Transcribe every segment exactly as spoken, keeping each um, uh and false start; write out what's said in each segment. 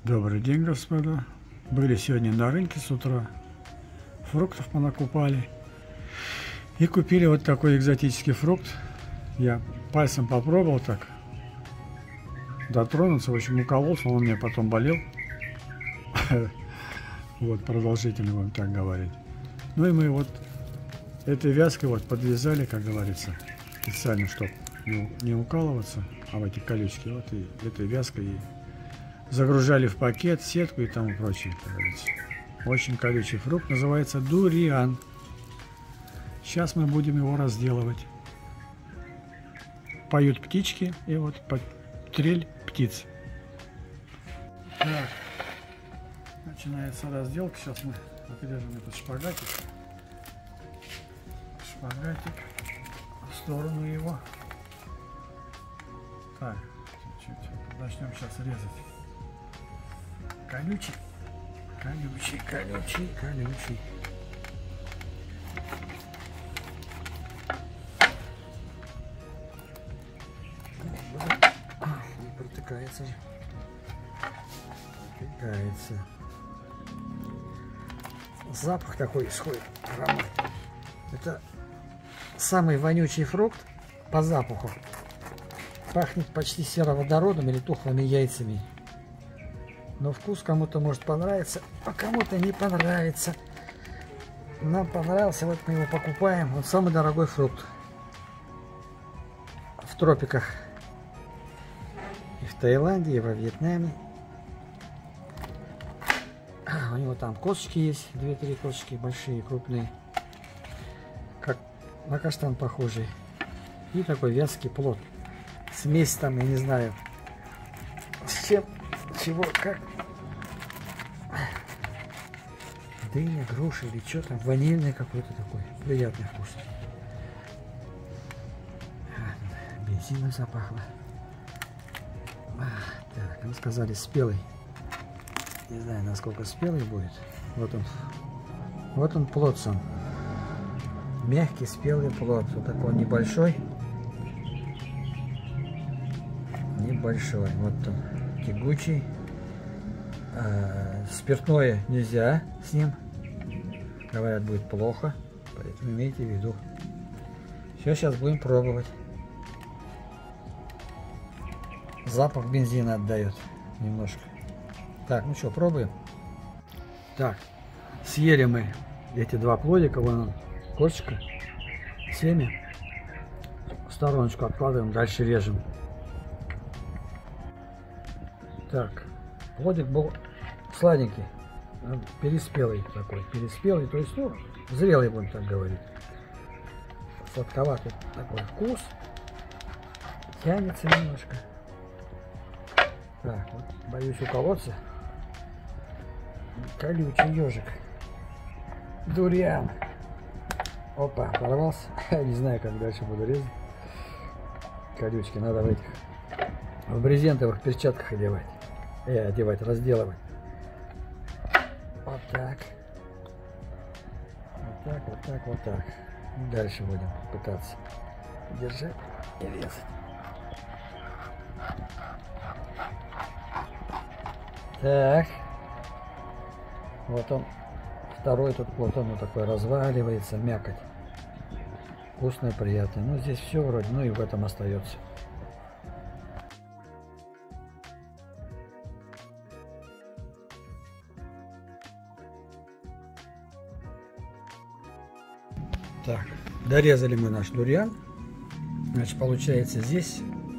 Добрый день, господа. Были сегодня на рынке с утра. Фруктов понакупали. И купили вот такой экзотический фрукт. Я пальцем попробовал так. Дотронуться, в общем, укололся, он у меня потом болел. Вот, продолжительно будем так говорить. Ну и мы вот этой вязкой вот подвязали, как говорится, специально, чтобы не, не укалываться, а в эти колючки. Вот и этой вязкой и загружали в пакет, сетку и тому прочее, как говорится. Очень колючий фрукт, называется дуриан. Сейчас мы будем его разделывать. Поют птички, и вот трель птиц. Так, начинается разделка. Сейчас мы отрежем этот шпагатик. Шпагатик в сторону его. Так, чуть-чуть. Начнем сейчас резать. Колючий, колючий, колючий, колючий. Не протыкается. Протыкается. Запах такой исходит. Аромат. Это самый вонючий фрукт по запаху. Пахнет почти сероводородом или тухлыми яйцами. Но вкус кому-то может понравиться, а кому-то не понравится. Нам понравился, вот мы его покупаем. Он самый дорогой фрукт в тропиках. И в Таиланде, и во Вьетнаме. У него там косточки есть, две-три косточки, большие, крупные. Как на каштан похожий. И такой вязкий плод. Смесь там, я не знаю, с чем. Чего, как? Дыня, груша или что там, ванильный какой-то такой, приятный вкус. А, бензином запахло. А, так, ну сказали спелый. Не знаю, насколько спелый будет. Вот он, вот он плод сам. Мягкий спелый плод, вот такой небольшой. Небольшой, вот он. Тягучий. А, спиртное нельзя с ним. Говорят, будет плохо. Поэтому имейте в виду. Все, сейчас будем пробовать. Запах бензина отдает немножко. Так, ну что, пробуем. Так, съели мы эти два плодика. Вон он, косточка, семя. В стороночку откладываем, дальше режем. Так, плодик был сладенький, переспелый такой, переспелый, то есть, ну, зрелый, будем так говорить. Сладковатый такой вкус, тянется немножко. Так, вот, боюсь уколоться. Колючий ежик. Дуриан. Опа, порвался. Не знаю, как дальше буду резать. Колючки надо в этих, в брезентовых перчатках одевать. Э, одевать, разделывать. Вот так. Вот так, вот так, вот так. Дальше будем пытаться держать и резать. Так. Вот он. Второй тут плод, он вот такой разваливается, мякоть. Вкусный, приятный. Ну, здесь все вроде, ну и в этом остается. Так, дорезали мы наш дуриан. Значит, получается здесь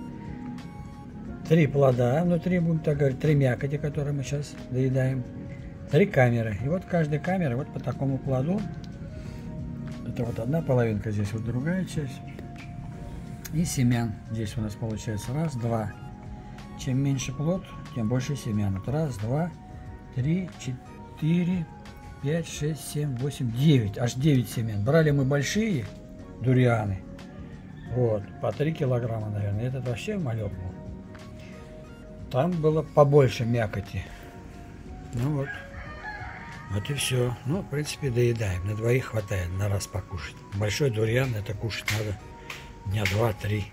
три плода внутри, будем так говорить, три мякоти, которые мы сейчас доедаем. Три камеры. И вот каждая камера вот по такому плоду. Это вот одна половинка, здесь вот другая часть. И семян. Здесь у нас получается раз, два. Чем меньше плод, тем больше семян. Вот раз, два, три, четыре, пять, шесть, семь, восемь, девять. Аж девять семян. Брали мы большие дурианы. Вот, по три килограмма, наверное. Этот вообще малек был. Там было побольше мякоти. Ну вот. Вот и все. Ну, в принципе, доедаем. На двоих хватает на раз покушать. Большой дуриан, это кушать надо дня два-три.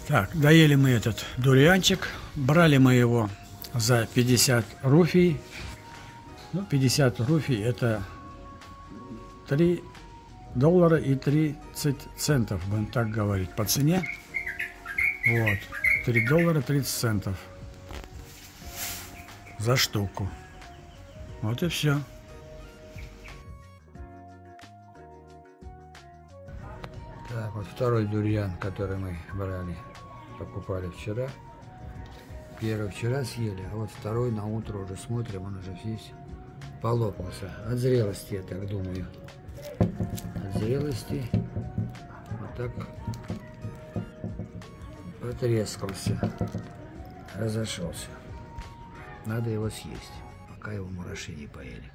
Так, доели мы этот дурианчик. Брали мы его за пятьдесят руфий. Ну, пятьдесят руфий это три доллара и тридцать центов, будем так говорить, по цене. Вот, три доллара тридцать центов за штуку. Вот и все. Так, вот второй дуриан, который мы брали, покупали вчера. Первый вчера съели, а вот второй на утро уже смотрим, он уже весь полопался. От зрелости, я так думаю. От зрелости вот так потрескался, разошелся. Надо его съесть, пока его мураши не поели.